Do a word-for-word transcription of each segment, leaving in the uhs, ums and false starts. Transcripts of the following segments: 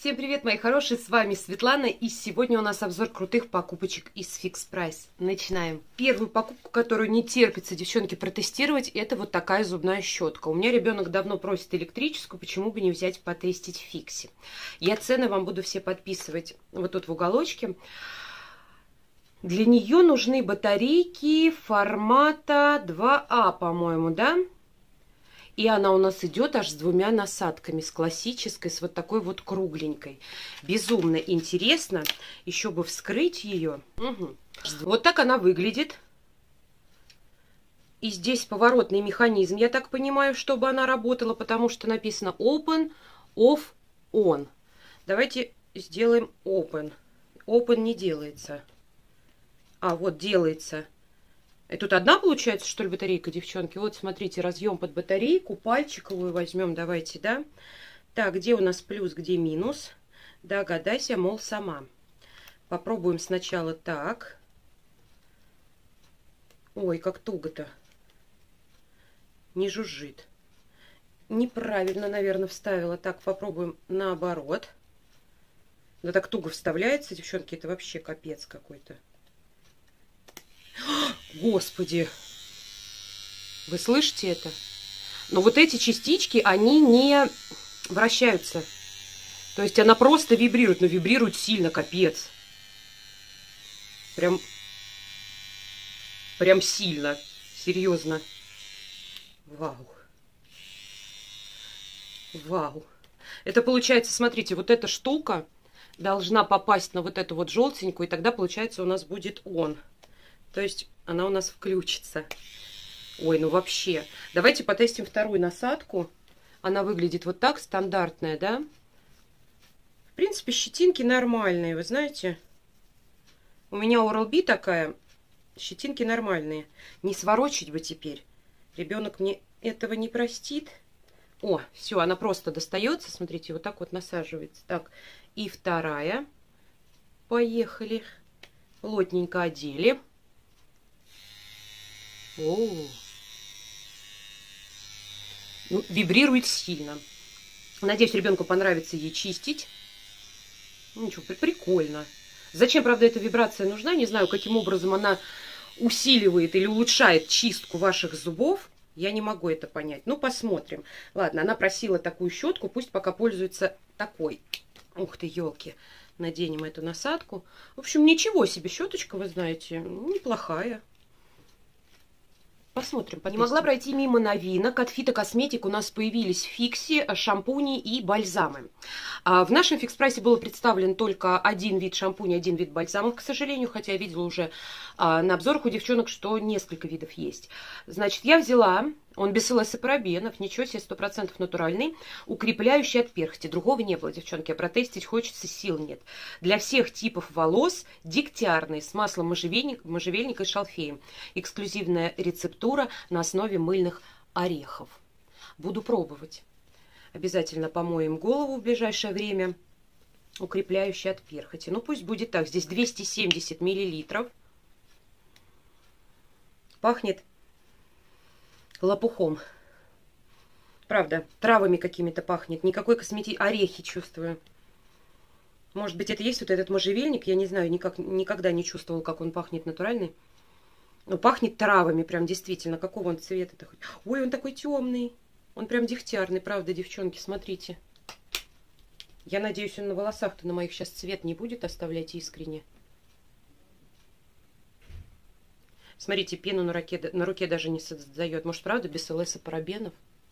Всем привет, мои хорошие, с вами Светлана, и сегодня у нас обзор крутых покупочек из Fix Price. Начинаем. Первую покупку, которую не терпится, девчонки, протестировать, это вот такая зубная щетка. У меня ребенок давно просит электрическую, почему бы не взять потестить в Фиксе. Я цены вам буду все подписывать вот тут в уголочке. Для нее нужны батарейки формата два А, по-моему, да? И она у нас идет аж с двумя насадками, с классической, с вот такой вот кругленькой. Безумно интересно. Еще бы вскрыть ее. Угу. Вот так она выглядит. И здесь поворотный механизм, я так понимаю, чтобы она работала, потому что написано Open, Off, On. Давайте сделаем Open. Open не делается. А, вот делается. И тут одна получается, что ли, батарейка, девчонки? Вот, смотрите, разъем под батарейку, пальчиковую возьмем, давайте, да? Так, где у нас плюс, где минус? Догадайся, мол, сама. Попробуем сначала так. Ой, как туго-то. Не жужжит. Неправильно, наверное, вставила. Так, попробуем наоборот. Да так туго вставляется, девчонки, это вообще капец какой-то. Господи, вы слышите это? Но вот эти частички, они не вращаются. То есть она просто вибрирует, но вибрирует сильно, капец. Прям, прям сильно, серьезно. Вау. Вау. Это получается, смотрите, вот эта штука должна попасть на вот эту вот желтенькую, и тогда, получается, у нас будет он. То есть она у нас включится. Ой, ну вообще. Давайте потестим вторую насадку. Она выглядит вот так, стандартная, да? В принципе, щетинки нормальные, вы знаете. У меня Oral-B такая. Щетинки нормальные. Не сворочить бы теперь. Ребенок мне этого не простит. О, все, она просто достается. Смотрите, вот так вот насаживается. Так, и вторая. Поехали. Плотненько одели. О, ну, вибрирует сильно. Надеюсь, ребенку понравится ей чистить. Ну, ничего, прикольно. Зачем, правда, эта вибрация нужна? Не знаю, каким образом она усиливает или улучшает чистку ваших зубов. Я не могу это понять. Ну, посмотрим. Ладно, она просила такую щетку, пусть пока пользуется такой. Ух ты, елки. Наденем эту насадку. В общем, ничего себе щеточка, вы знаете, неплохая. Посмотрим. Не могла пройти мимо новинок. От Фито Косметик у нас появились в Фиксе шампуни и бальзамы. В нашем Фикс Прайсе был представлен только один вид шампуня, один вид бальзамов, к сожалению, хотя я видела уже на обзорах у девчонок, что несколько видов есть. Значит, я взяла, он без эл эс и парабенов, ничего себе, сто процентов натуральный, укрепляющий от перхоти. Другого не было, девчонки, а протестить хочется, сил нет. Для всех типов волос дегтярный, с маслом можжевельника, можжевельника и шалфеем. Эксклюзивная рецептура на основе мыльных орехов. Буду пробовать. Обязательно помоем голову в ближайшее время. Укрепляющий от перхоти. Ну, пусть будет так. Здесь двести семьдесят миллилитров. Пахнет лопухом. Правда, травами какими-то пахнет. Никакой косметики. Орехи чувствую. Может быть, это есть вот этот можжевельник. Я не знаю, никак, никогда не чувствовала, как он пахнет натуральный. Но пахнет травами, прям действительно. Какого он цвета-то? Ой, он такой темный. Он прям дегтярный, правда, девчонки, смотрите. Я надеюсь, он на волосах-то на моих сейчас цвет не будет оставлять искренне. Смотрите, пену на руке, на руке даже не создает. Может, правда, без эл эс и парабенов?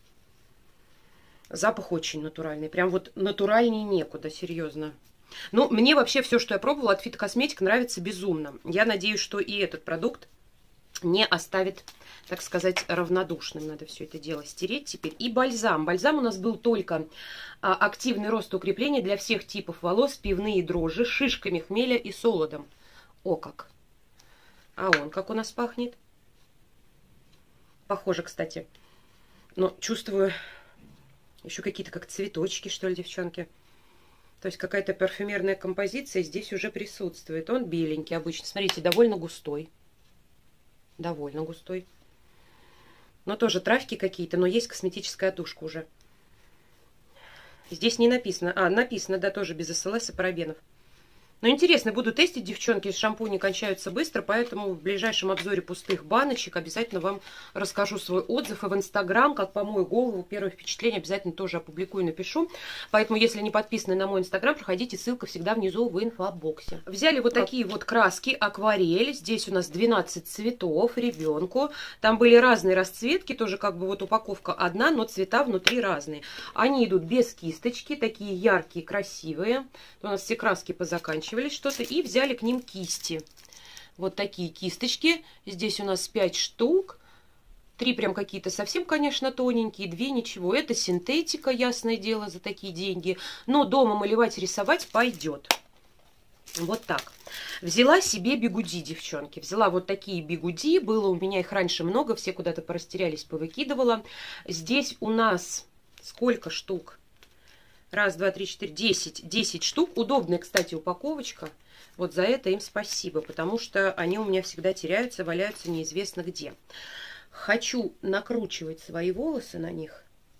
Запах очень натуральный. Прям вот натуральнее некуда, серьезно. Ну, мне вообще все, что я пробовала от Фито Косметик, нравится безумно. Я надеюсь, что и этот продукт не оставит, так сказать, равнодушным. Надо все это дело стереть теперь. И бальзам. Бальзам у нас был только а, активный рост и укрепление для всех типов волос, пивные дрожжи, шишками хмеля и солодом. О как! А он как у нас пахнет? Похоже, кстати. Но чувствую еще какие-то как цветочки, что ли, девчонки. То есть какая-то парфюмерная композиция здесь уже присутствует. Он беленький обычно. Смотрите, довольно густой. Довольно густой. Но тоже травки какие-то, но есть косметическая отдушка уже. Здесь не написано. А, написано, да, тоже без СЛС и парабенов. Но интересно, буду тестить, девчонки, шампуни кончаются быстро, поэтому в ближайшем обзоре пустых баночек обязательно вам расскажу свой отзыв. И в Инстаграм, как по мою голову, первое впечатление обязательно тоже опубликую, напишу. Поэтому, если не подписаны на мой Инстаграм, проходите, ссылка всегда внизу в инфобоксе. Взяли вот такие вот краски, акварель. Здесь у нас двенадцать цветов ребенку. Там были разные расцветки, тоже как бы вот упаковка одна, но цвета внутри разные. Они идут без кисточки, такие яркие, красивые. У нас все краски позаканчивались что-то, и взяли к ним кисти. Вот такие кисточки. Здесь у нас пять штук. Три прям какие-то совсем, конечно, тоненькие, две ничего. Это синтетика, ясное дело, за такие деньги. Но дома малевать, рисовать пойдет. Вот так. Взяла себе бигуди, девчонки. Взяла вот такие бигуди. Было у меня их раньше много, все куда-то порастерялись, повыкидывала. Здесь у нас сколько штук? Раз, два, три, четыре, десять. Десять штук. Удобная, кстати, упаковочка. Вот за это им спасибо, потому что они у меня всегда теряются, валяются неизвестно где. Хочу накручивать свои волосы на них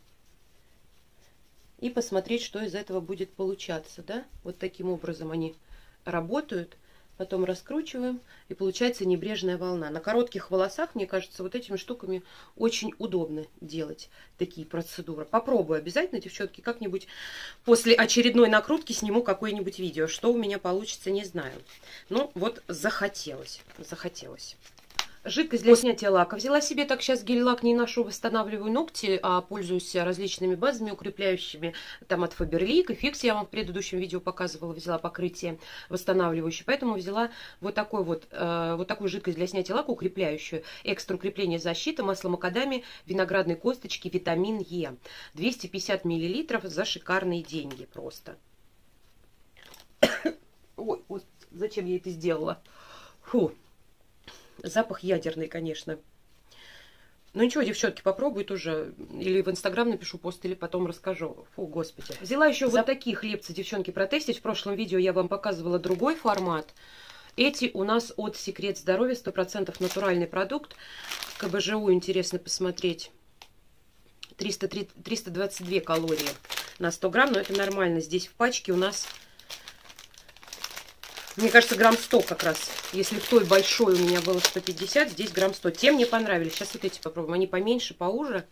и посмотреть, что из этого будет получаться, да? Вот таким образом они работают. Потом раскручиваем, и получается небрежная волна. На коротких волосах, мне кажется, вот этими штуками очень удобно делать такие процедуры. Попробую обязательно, девчонки, как-нибудь после очередной накрутки сниму какое-нибудь видео. Что у меня получится, не знаю. Ну, вот захотелось, захотелось. Жидкость для снятия лака. Взяла себе, так сейчас гель-лак не ношу, восстанавливаю ногти, а пользуюсь различными базами укрепляющими. Там от Faberlic и Fix я вам в предыдущем видео показывала, взяла покрытие восстанавливающее. Поэтому взяла вот, такой вот, э, вот такую жидкость для снятия лака, укрепляющую. Экстра укрепление защиты, масло макадамия, виноградной косточки, витамин Е. двести пятьдесят миллилитров за шикарные деньги просто. Ой, вот зачем я это сделала? Фу. Запах ядерный, конечно. Ну ничего, девчонки, попробуй тоже. Или в Инстаграм напишу пост, или потом расскажу. Фу, господи. Взяла еще За... вот такие хлебцы, девчонки, протестить. В прошлом видео я вам показывала другой формат. Эти у нас от Секрет Здоровья, сто процентов натуральный продукт. КБЖУ интересно посмотреть. триста двадцать две калории на сто грамм, но это нормально. Здесь в пачке у нас... Мне кажется, грамм сто как раз. Если в той большой у меня было сто пятьдесят, здесь грамм сто. Те мне понравились. Сейчас вот эти попробуем. Они поменьше, поуже.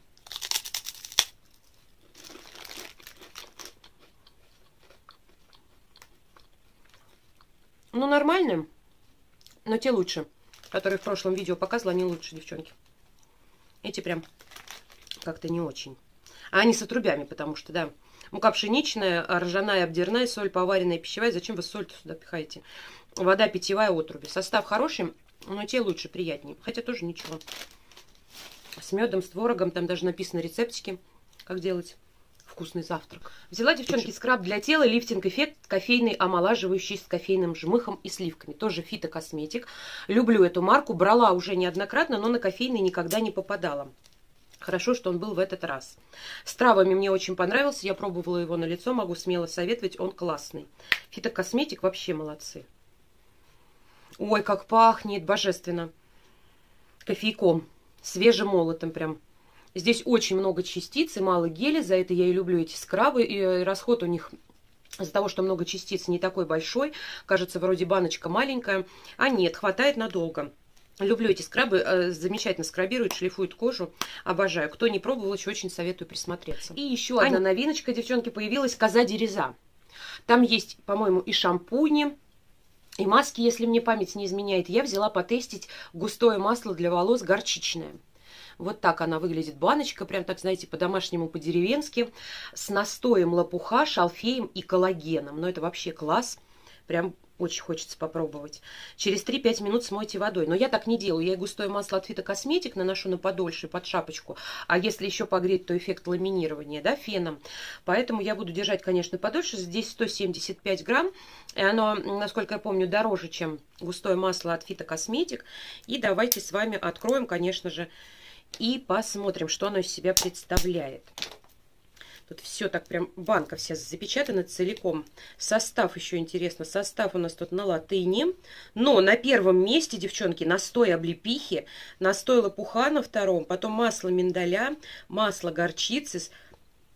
Ну, нормальные. Но те лучше. Которые в прошлом видео показывала, они лучше, девчонки. Эти прям как-то не очень. А они с отрубями, потому что, да... Мука пшеничная, ржаная, обдирная, соль поваренная, пищевая. Зачем вы соль-то сюда пихаете? Вода питьевая, отруби. Состав хороший, но те лучше, приятнее. Хотя тоже ничего. С медом, с творогом. Там даже написано рецептики, как делать вкусный завтрак. Взяла, девчонки, скраб для тела, лифтинг-эффект, кофейный, омолаживающий с кофейным жмыхом и сливками. Тоже фитокосметик. Люблю эту марку. Брала уже неоднократно, но на кофейный никогда не попадала. Хорошо, что он был в этот раз. С травами мне очень понравился. Я пробовала его на лицо. Могу смело советовать. Он классный. Фитокосметик вообще молодцы. Ой, как пахнет. Божественно. Кофейком. Свежемолотым прям. Здесь очень много частиц и мало геля. За это я и люблю эти скрабы. И расход у них... Из-за того, что много частиц, не такой большой. Кажется, вроде баночка маленькая. А нет, хватает надолго. Люблю эти скрабы, э, замечательно скрабируют, шлифуют кожу, обожаю. Кто не пробовал, еще очень советую присмотреться. И еще одна новиночка, девчонки, появилась, коза дереза. Там есть, по-моему, и шампуни, и маски, если мне память не изменяет. Я взяла потестить густое масло для волос горчичное. Вот так она выглядит, баночка, прям так, знаете, по-домашнему, по-деревенски, с настоем лопуха, шалфеем и коллагеном. Но это вообще класс, прям... Очень хочется попробовать. Через три-пять минут смойте водой. Но я так не делаю. Я густое масло от Фитокосметик наношу на подольше, под шапочку. А если еще погреть, то эффект ламинирования, да, феном. Поэтому я буду держать, конечно, подольше. Здесь сто семьдесят пять грамм. И оно, насколько я помню, дороже, чем густое масло от Фитокосметик. И давайте с вами откроем, конечно же, и посмотрим, что оно из себя представляет. Тут все так прям, банка вся запечатана целиком. Состав еще интересно. Состав у нас тут на латыни. Но на первом месте, девчонки, настой облепихи, настой лопуха на втором, потом масло миндаля, масло горчицы,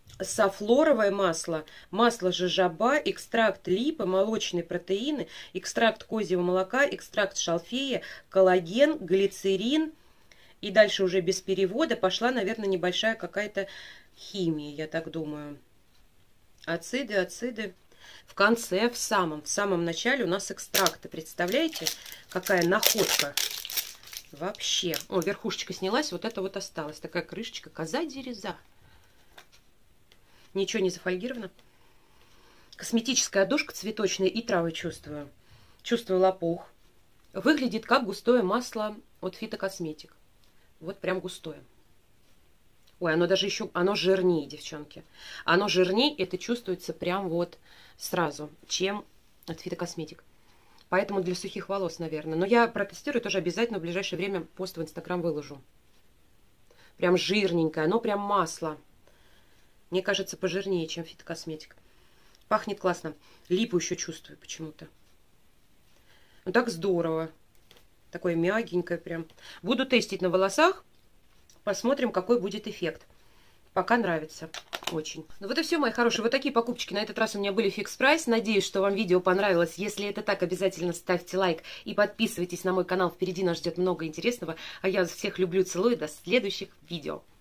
софлоровое масло, масло жожоба, экстракт липы, молочные протеины, экстракт козьего молока, экстракт шалфея, коллаген, глицерин. И дальше уже без перевода пошла, наверное, небольшая какая-то химия, я так думаю. Ациды, ациды. В конце, в самом, в самом начале у нас экстракты. Представляете, какая находка? Вообще. О, верхушечка снялась, вот это вот осталось. Такая крышечка, коза дереза. Ничего не зафольгировано. Косметическая одушка цветочная и травы чувствую. Чувствую лопух. Выглядит как густое масло от фитокосметик. Вот прям густое. Ой, оно даже еще, оно жирнее, девчонки. Оно жирнее, это чувствуется прям вот сразу, чем от фитокосметик. Поэтому для сухих волос, наверное. Но я протестирую тоже обязательно в ближайшее время, пост в Инстаграм выложу. Прям жирненькое, оно прям масло. Мне кажется, пожирнее, чем фитокосметик. Пахнет классно. Липу еще чувствую почему-то. Ну так здорово. Такое мягенькое прям. Буду тестить на волосах. Посмотрим, какой будет эффект. Пока нравится. Очень. Ну вот и все, мои хорошие. Вот такие покупочки на этот раз у меня были в фикс прайс. Надеюсь, что вам видео понравилось. Если это так, обязательно ставьте лайк и подписывайтесь на мой канал. Впереди нас ждет много интересного. А я вас всех люблю, целую. До следующих видео.